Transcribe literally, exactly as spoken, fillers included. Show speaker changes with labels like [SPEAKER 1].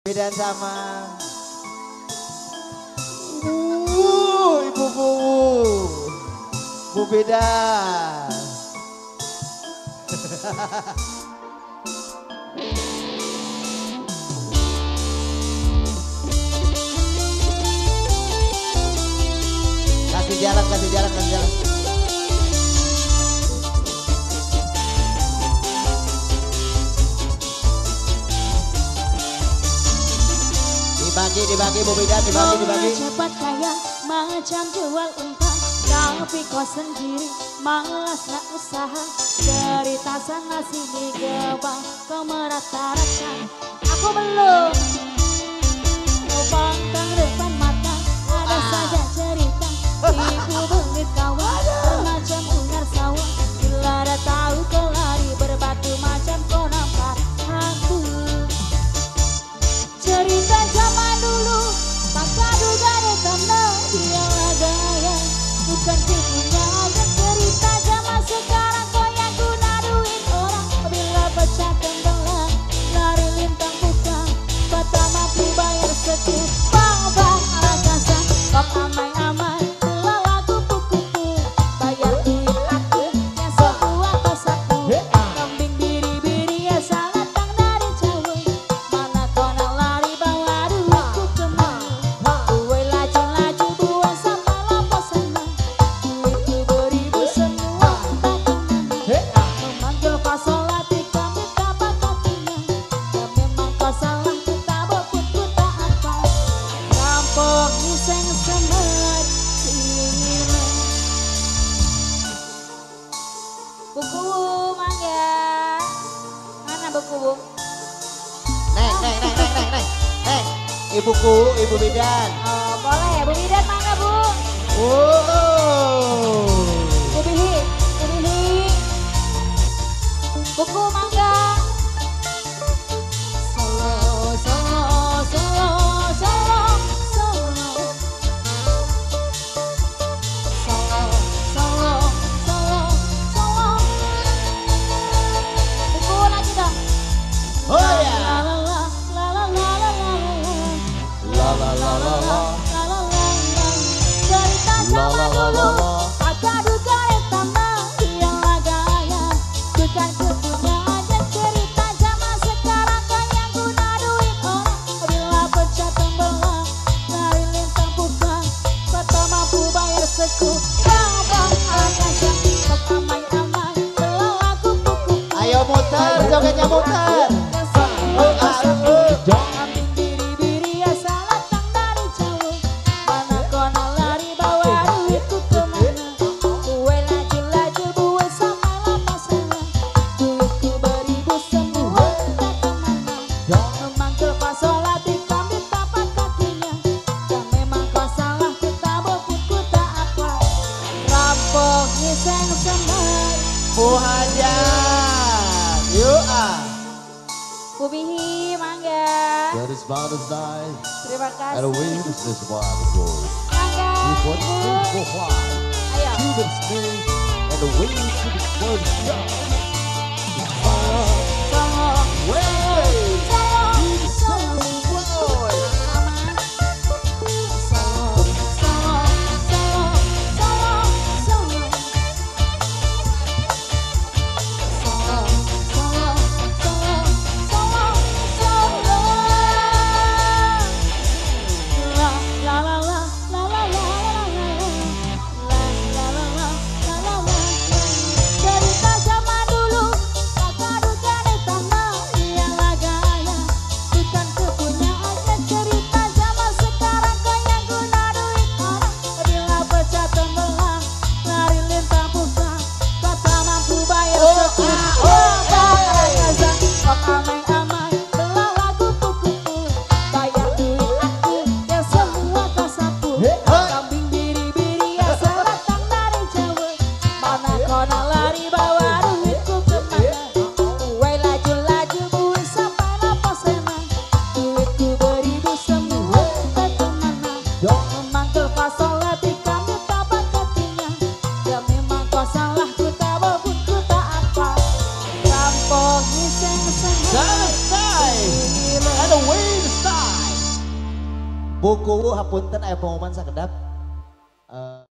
[SPEAKER 1] Dan sama uh, Ibu Bu Bu Bidan. Kasih jalan, kasih jalan, kasih jalan. Dibagi, dibagi, Bu Bidan, dibagi, dibagi.
[SPEAKER 2] Cepat kaya macam jual unta, tapi kau sendiri malas nak usaha. Cerita sana sini gebang, kau merata-rata. Aku belum kau pangkang depan mata, ada ah. saja cerita. Ibu belit kawan, macam ular sawah. Bila ada tahu kau lari berbatu macam kau nampak aku. Cerita zaman dulu, tak duga karena dia gaya, bukan tipunya. Dan cerita zaman sekarang kau yang guna duit orang. Bila pecah tenggelam, lari lintang buka, kata mampu bayar seku. Bang bang rakasa, kau amai-amai, lala kupu-kupu, bayar duit aku yang sebuah kosaku. Kambing biri-biri ya sangat tang dari jauh, mana kau nak lari bawa duitku kemana? Gue laju-laju buang sama lampu sana, duitku beribu semua tak kemana. Memanggil kau sholat di kami tapak kakinya, ya memang kau salah kita bokut ku tak apa. Rampok niseng semelat singiran. Buku mangga, mana buku?
[SPEAKER 1] Neng, neng, neng, neng, neng, neng, neng. Ibuku, Ibu Bidan.
[SPEAKER 2] Oh boleh, Bu Bidan mangga Bu.
[SPEAKER 1] Oh.
[SPEAKER 2] Bu Bihi, Bu Bihi. Buku mangga. Solo, solo, solo, solo, solo. Solo, solo, solo, solo. Buku lagi dong.
[SPEAKER 1] Oh ya.
[SPEAKER 2] La la la, la la la la la la.
[SPEAKER 1] La la la la la.
[SPEAKER 2] La la la la. Cerita zaman dulu, agak duga etama yang gaya, bukan kepunya aja. Cerita zaman sekarang kau yang guna duit orang. Bila pecah tembelang, lari lintang buka, kata mampu bayar seku. Bang bang akasa, kau amai-amai, lala kupu-kupu.
[SPEAKER 1] Ayo muter, jogetnya muter. Oh, ah, oh.
[SPEAKER 2] Kambing biri-biri ya salah tang dari jauh, mana kau nak lari bawa duitku kemana? Gue laju-laju buat sama lama sana, duitku beribu semua tak kemana. Memanggil kau sholat di kambing tapak kakinya, ya memang kau salah kita bokutku tak apa. Rampok niseng semai.
[SPEAKER 1] Bu Hajat. Yuk ah.
[SPEAKER 2] Bu Bihi mangga.
[SPEAKER 3] That is about as night,
[SPEAKER 2] Terima
[SPEAKER 3] and away
[SPEAKER 2] kasih.
[SPEAKER 3] this is why the gold.
[SPEAKER 2] Mangga.
[SPEAKER 3] With one
[SPEAKER 2] Bu.
[SPEAKER 3] thing for why,
[SPEAKER 2] Ayo.
[SPEAKER 3] to the snake, and away to the first shot.
[SPEAKER 2] Solo, solo,
[SPEAKER 3] Way,
[SPEAKER 2] solo, solo. Mama. Solo, solo, solo, solo, solo. Solo, solo, solo, solo, solo. La la la la la la la la la la la la la la la la. Cerita zaman dulu.
[SPEAKER 1] Buku hapunten aya pengumuman sakedap. Eh,